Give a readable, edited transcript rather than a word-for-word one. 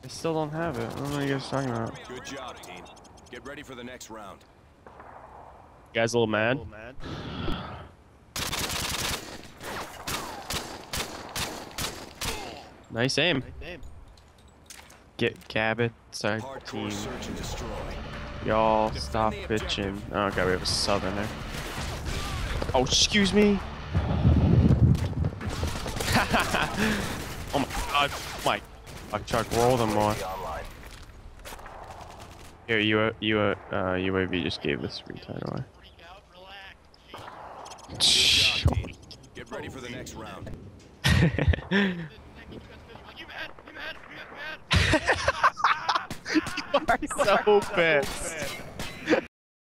I still don't have it. I don't know what you guys are talking about. Good job, team. Get ready for the next round. You guys a little mad? Nice aim. Get Gabbett, side team. Y'all stop bitching. Oh, okay, we have a southerner. Oh, excuse me. Oh my god, my Chuck, roll them more. Here, UAV just gave this retard away. Get ready for the next round. You are so pissed.